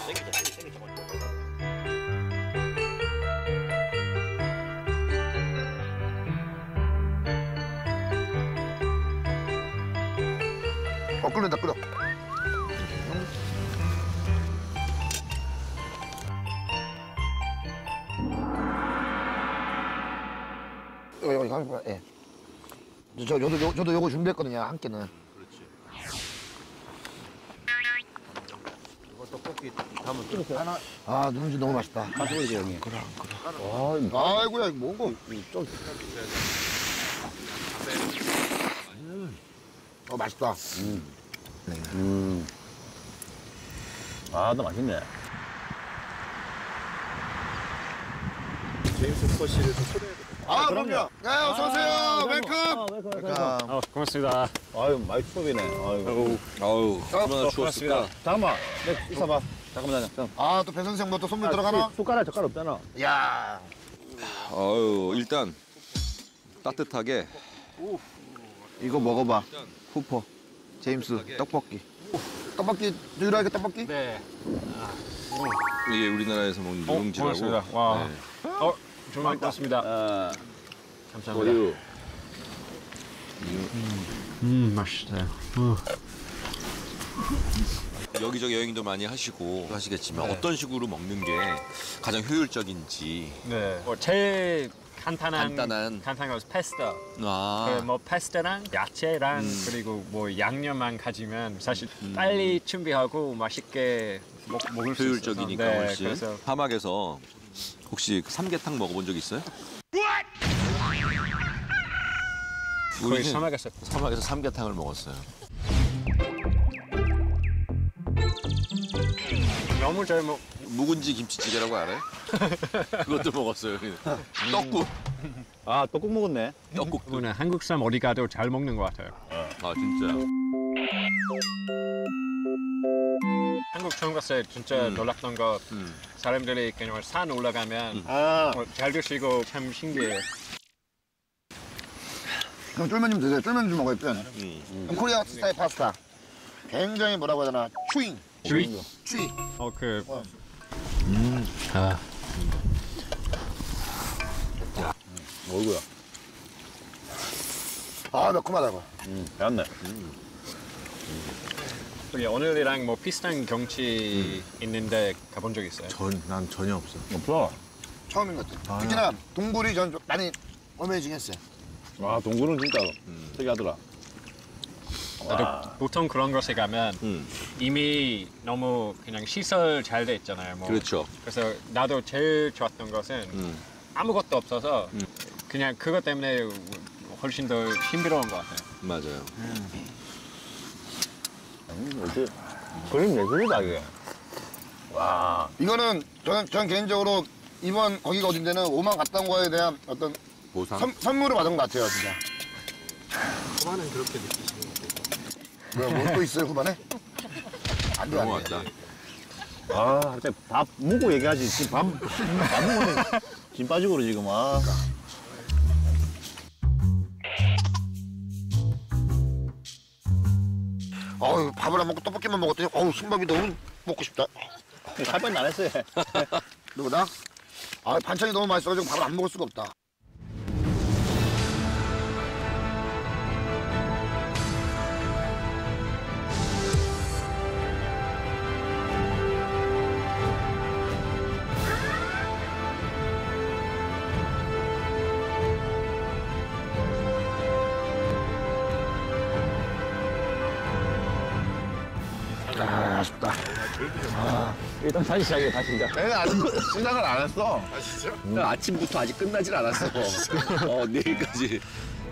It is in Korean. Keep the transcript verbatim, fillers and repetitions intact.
땡기자, 땡기, 땡기자. 어, 끓는다, 끓어. 이거, 이거, 이거, 예. 저, 저도, 요, 저도 요거 준비했거든요, 한 끼는. 그렇지. 이거 떡볶이 한번 끓여. 하나. 아, 누룽지 너무 맛있다. 가져오지, 형님. 그래, 그래. 아, 아이고야, 이거 뭔가. 좀. 어, 맛있다. 음. 음. 아, 너 맛있네. 제임스 스코시를 좀 초대해도 돼. 아, 그럼요. 네, 어서오세요. 웰컴. 아, 웰컴, 웰컴. 아, 고맙습니다. 아유, 많이 추억이네. 아유. 아우, 얼마나 추웠을까. 잠깐만, 네, 있어봐. 잠깐만, 잠깐만. 아, 또 배 선생 뭐 또 선물 들어가나? 숟가락, 젓가락 없잖아. 야. 아유, 일단 따뜻하게 이거 먹어봐. 후퍼. 제임스 떡볶이. 떡볶이 유일하게 떡볶이? 네. 이게 우리나라에서 먹는 누룽지라고. 고맙습니다. 와. 네. 어, 정말 고맙습니다. 아, 감사합니다. 우유. 음, 맛있어요. 여기저기 여행도 많이 하시고 하시겠지만 어떤 식으로 먹는 게 가장 효율적인지. 네. 뭐 제일 간단한 간단한. 간단한 거 파스타. 아, 그 뭐 파스타랑 야채랑 음. 그리고 뭐 양념만 가지면 사실 빨리 준비하고 맛있게 먹, 먹을 수 있어서. 효율적이니까 네, 훨씬. 그래서 사막에서 혹시 그 삼계탕 먹어본 적 있어요? 거의 우리는 사막에서 사막에서 삼계탕을 먹었어요. 너무 잘 먹. 묵은지 김치찌개라고 알아요? 그것도 먹었어요. 떡국. 아, 떡국 먹었네. 떡국. 이분은 한국 사람 어디 가도 잘 먹는 것 같아요. 아, 진짜. 한국 처음 갔을 때 진짜 음. 놀랐던 거 음. 사람들이 그냥 산 올라가면 아, 어, 잘 드시고 참 신기해요. 그럼 쫄면 좀 드세요. 쫄면 좀 먹어요, 쫄면. 음. 그럼 코리아 스타일 파스타. 굉장히 뭐라고 해야 되나? 추잉. 주의. 추이. 어, 그. 어. 음. 아. 어이구야. 아, 매콤하다, 이거. 음, 배웠네. 저기 오늘이랑 뭐 비슷한 경치 있는데 가본 적 있어요? 전, 난 전혀 없어. 없어. 처음인 것 같아. 특히나 동굴이 전 좀 많이 어메이징 했어요. 아, 동굴은 진짜 특이하더라. 나도 보통 그런 곳에 가면 음. 이미 너무 그냥 시설 잘 돼 있잖아요. 뭐. 그렇죠. 그래서 나도 제일 좋았던 것은 음. 아무것도 없어서 음. 그냥 그것 때문에 훨씬 더 힘들어온 것 같아요. 맞아요. 음, 어째 그림 예술이다, 이게. 와. 이거는 저는, 저는 개인적으로 이번 거기가 어딘데는 오만 갔다 온 거에 대한 어떤 보상. 선, 선물을 받은 것 같아요, 진짜. 그만은 그렇게 느끼시는 것 같아요. 뭐야, 뭐 또 있어요, 후반에? 안 돼, 너무 안 돼. 왔다. 아, 갑자기 밥 먹고 얘기하지. 지금 밥, 밥 먹으면 진 빠지고 그래, 지금. 아. 어우, 밥을 안 먹고 떡볶이만 먹었더니 어우, 순밥이 너무 먹고 싶다. 살 빼는 안 했어요. 누구다? 아, 반찬이 너무 맛있어가지고 밥을 안 먹을 수가 없다. 아, 아쉽다. 일단 다시 시작해, 다시 시작. 내가 아직 시작을 안 했어. 아침부터 아직 끝나질 않았어. 어, 내일까지.